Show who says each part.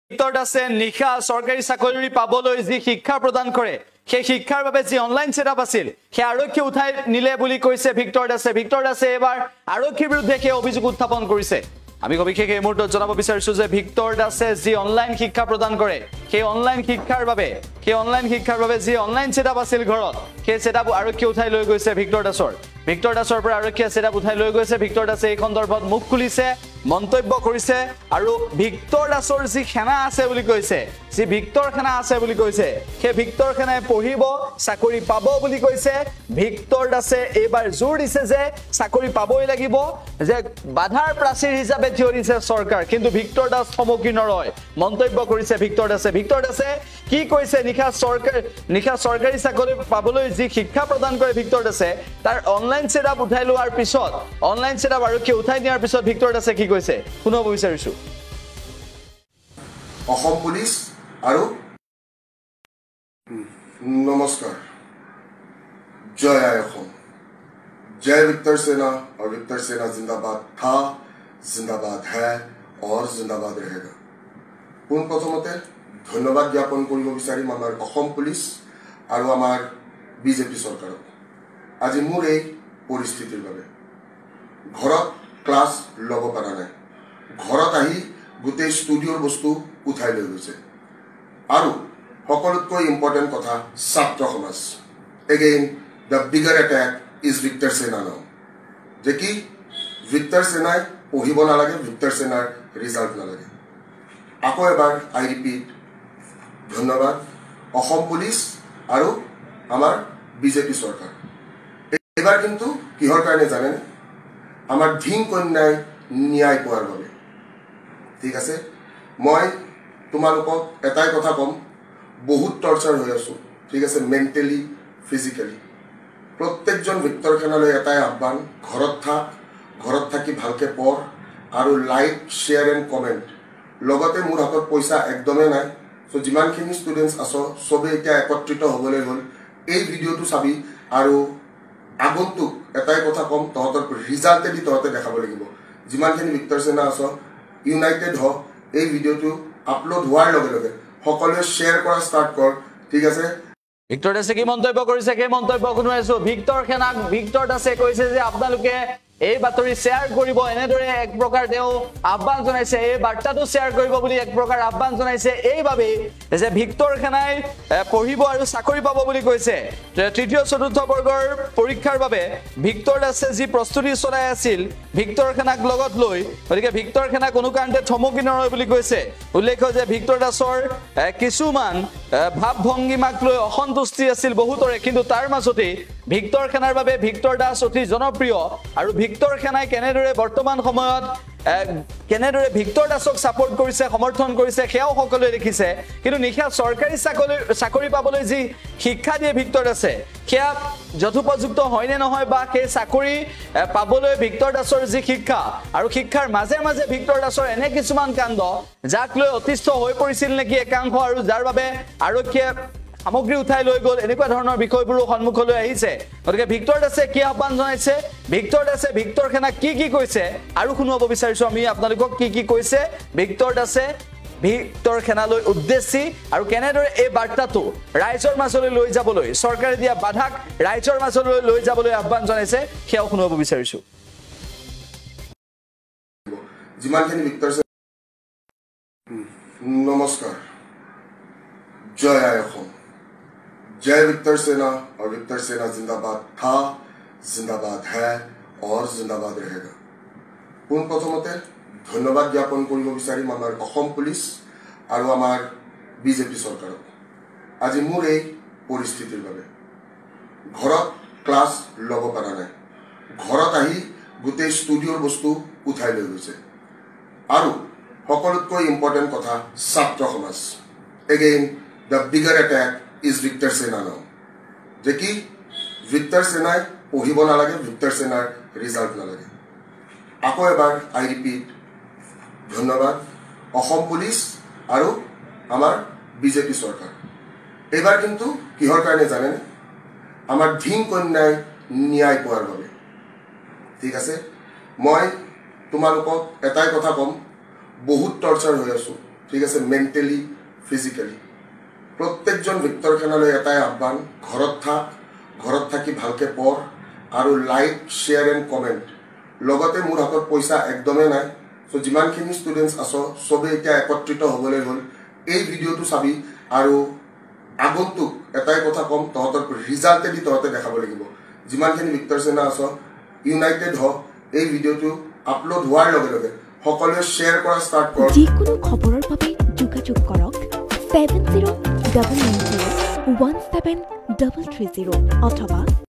Speaker 1: Victor দাসে নিশা চৰকাৰী চাকৰি পাবলৈ যি শিক্ষা প্ৰদান কৰে সেই শিক্ষাৰ বাবে যি অনলাইন সেটআপ আছিল সেই আৰক্ষী উঠাই নিলে বুলি কৈছে ভিক্টৰ দাসে এবাৰ আৰক্ষীৰ বিৰুদ্ধে সেই অভিযোগ উত্থাপন কৰিছে আমি সবিশেষ এই মুহূৰ্তত জনাব বিচাৰিছো যে ভিক্টৰ দাসে যি অনলাইন শিক্ষা প্ৰদান কৰে সেই অনলাইন শিক্ষাৰ বাবে যি অনলাইন সেটআপ আছিল ঘৰত সেই সেটআপ আৰক্ষী উঠাই লৈ গৈছে ভিক্টৰ দাসৰ পৰা আৰক্ষীয়ে সেটআপ উঠাই লৈ গৈছে ভিক্টৰ দাসে এই সন্দৰ্ভত মুখ খুলিছে মন্তব্য কৰিছে আৰু ভিক্টৰ দাসৰ যি সেনা আছে বুলি কৈছে যি ভিক্টৰ সেনা আছে বুলি কৈছে সেই ভিক্টৰ সেনাই পঢ়িব চাকৰি পাব বুলি কৈছে ভিক্টৰ দাসে এবাৰ জোৰ দিছে যে চাকৰি পাবই লাগিব যে বাধাৰ প্ৰাচীৰ হিচাপে থিয় দিছে চৰকাৰ কিন্তু ভিক্টৰ দাস সমকি নৰয় মন্তব্য কৰিছে ভিক্টৰ দাসে কি কৈছে নিশা চৰকাৰী চাকৰি পাবলৈ যি শিক্ষা প্ৰদান কৰে ভিক্টৰ দাসে তাৰ অনলাইন সেটআপ উঠাই লোৱাৰ পিছত অনলাইন সেটআপ আৰক্ষী উঠাই নিয়াৰ পিছত ভিক্টৰ দাসে কি কৈছে শুনাব বিচাৰিছো
Speaker 2: অসম পুলিশ আৰু নমস্কাৰ জয় আই অসম जय विक्टर सेना और विक्टर सेना जिंदाबाद था जिंदाबाद है और जिंदाबाद रहेगा पुन प्रथमते धन्यवाद ज्ञापन কৰিব বিচাৰিম আমাৰ অসম পুলিশ আৰু আমাৰ বিজেপি চৰকাৰক আজি মোৰ এই পৰিস্থিতিৰ বাবে ঘৰত ক্লাছ লব পৰা নাই ঘৰত আহি গোটেই ষ্টুডিঅ'ৰ বস্তু উঠাই লৈ গৈছে আৰু সকলোতকৈ ইম্পৰ্টেণ্ট কথা ছাত্ৰ সমাজ again the bigger attack is Victor Sena now. Jeki Victor Sena পঢ়িব নালাগে Victor Senaৰ ৰিজাল্ট নালাগে আকৌ এবাৰ আই ৰিপিট ধন্যবাদ অসম পুলিশ আৰু আমাৰ বিজেপি চৰকাৰ এবাৰ কিন্তু কিহৰ কাৰণে জানেন আমাৰ ধিং কন্যাই ন্যায় পোৱাৰ বাবে ঠিক আছে মই তোমালোকক এটাই কথা কম বহুত টৰ্চাৰ হৈ আছো ঠিক আছে মেন্টেলি ফিজিক্যালি প্ৰত্যেকজন ভিক্টৰ সেনালৈ এটাই আহ্বান ঘৰত থাকি ভালকে পঢ় আৰু লাইক শেয়াৰ এণ্ড কমেণ্ট লগতে মোৰ হাতত পইচা একদমেই নাই সো যিমানখিনি ষ্টুডেণ্টছ আছো সবে এতিয়া একত্ৰিত হ'বলৈ হ'ল এই ভিডিঅ'টো চাবি আৰু আগন্তুক এটাই কথা কম তহঁতৰ ৰিজাল্টে দি তহঁতে দেখাব লাগিব যিমানখিনি ভিক্টৰ সেনা আছো ইউনাইটেড হ এই ভিডিঅ'টো আপলোড হোৱাৰ লগে লগে সকলোৱে শ্বেয়াৰ কৰা ষ্টাৰ্ট কৰ ঠিক আছে
Speaker 1: ভিক্টৰ দাসে কি মন্তব্য কৰিছে কি মন্তব্য শুনাইছো ভিক্টৰ দাসে কৈছে যে আপোনালোকে এই বাতৰি শেয়াৰ কৰিব এনেদৰে এক প্ৰকাৰ তেওঁ আহ্বান জনাইছে এই বাৰ্তাটো শেয়াৰ কৰিব বুলি এক প্ৰকাৰ আহ্বান জনাইছে এইভাবে যে ভিক্টৰ সেনাই পঢ়িব আৰু চাকৰি পাব বুলি কৈছে তৃতীয় চতুৰ্থ বৰ্গৰ পৰীক্ষাৰ বাবে ভিক্টৰ দাসে যি প্ৰস্তুতি চলাই আছিল ভিক্টৰ সেনাক লগত লৈ গতিকে ভিক্টৰ সেনা কোনো কাৰণতে থমকি নৰয় বুলি কৈছে উল্লেখ্য যে ভিক্টৰ দাসৰ কিছুমান ভাৱ ভংগীমাক লৈ অসন্তুষ্টি আছিল বহুতৰে কিন্তু তাৰ মাজতে ভিক্টৰ সেনাৰ বাবে ভিক্টৰ দাস অতি জনপ্ৰিয় আৰু ভিক্টৰ সেনাই কেনেদৰে বৰ্তমান সময়ত কেনেদৰে ভিক্টৰ দাসক সাপোৰ্ট কৰিছে সমৰ্থন কৰিছে সেয়াও সকলোৱে দেখিছে কিন্তু নিশা চৰকাৰী চাকৰি পাবলৈ যি শিক্ষা দিয়ে ভিক্টৰ দাসে সেয়া যথোপযুক্ত হয় নে নহয় বা সেই চাকৰি পাবলৈ ভিক্টৰ দাসৰ যি শিক্ষা আৰু শিক্ষাৰ মাজে মাজে ভিক্টৰ দাসৰ এনে কিছুমান কাণ্ড যাক লৈ অতিষ্ঠ হৈ পৰিছিল নেকি একাংশ আৰু যাৰ বাবে আৰক্ষীয়ে সামগ্ৰী উঠাই লৈ গল এনেকুৱা ধৰণৰ বিষয়বোৰ সন্মুখলৈ আহিছে গতিকে ভিক্টৰ দাসে কি আহ্বান জনাইছে ভিক্টৰ দাসে ভিক্টৰ সেনা কি কৈছে আৰু শুনাব বিচাৰিছো আমি আপোনালোকক কি কৈছে ভিক্টৰ দাসে ভিক্টৰ সেনালৈ উদ্দেশ্যি আৰু কেনেদৰে এই বাৰ্তাটো ৰাইজৰ মাজলৈ লৈ যাবলৈ চৰকাৰে দিয়া বাধাক ৰাইজৰ মাজলৈ লৈ যাবলৈ আহ্বান জনাইছে সেয়াও শুনাব বিচাৰিছো
Speaker 2: যিমানখিনি ভিক্টৰ নমস্কাৰ জয় আই অসম जय विक्टर सेना और विक्टर सेना जिंदाबाद था जिंदाबाद है और जिंदाबाद रहेगा पुन प्रथमते धन्यवाद ज्ञापन কৰিব বিচাৰিম আমাৰ অসম পুলিশ আৰু আমাৰ বিজেপি চৰকাৰক আজি মোৰ এই পৰিস্থিতিৰ বাবে ঘৰত ক্লাছ লব পৰা নাই ঘৰত আহি গোটেই ষ্টুডিঅ'ৰ বস্তু উঠাই লৈ গৈছে আৰু সকলোতকৈ ইম্পৰ্টেণ্ট কথা ছাত্ৰ সমাজ again the bigger attack is Victor Sena now. Jeki Victor Sena পঢ়িব নালাগে Victor Senaৰ ৰিজাল্ট নালাগে আকৌ এবাৰ আই ৰিপিট ধন্যবাদ অসম পুলিশ আৰু আমাৰ বিজেপি চৰকাৰ এবাৰ কিন্তু কিহৰ কাৰণে জানেন আমাৰ ধিং কন্যাই ন্যায় পোৱাৰ বাবে ঠিক আছে মই তোমালোকক এটাই কথা কম বহুত টৰ্চাৰ হৈ আছো ঠিক আছে মেন্টেলি ফিজিক্যালি প্রত্যেকজন ভিক্টর সেনালৈ এটাই আহ্বান ঘৰত থাকি ভালকে পঢ় আৰু লাইক শেয়ার এন্ড কমেন্ট লগতে মোৰ হাতত পইচা একদমেই নাই সো যিমানখিনি ষ্টুডেন্টস আছো সবে এতিয়া একত্ৰিত হ'বলৈ হ'ল এই ভিডিওটো চাবি আৰু আগন্তুক এটাই কথা কম তহঁতৰ ৰিজাল্টে দি তহঁতে দেখাব লাগিব যিমানখিনি ভিক্টৰ সেনা আছো ইউনাইটেড হ এই ভিডিওটো আপলোড হোৱাৰ লগে লগে সকলোৱে শেয়াৰ কৰা ষ্টাৰ্ট কৰ
Speaker 3: যিকোনো খবৰৰ বাবে যোগাযোগ কৰক 7099017330 অথবা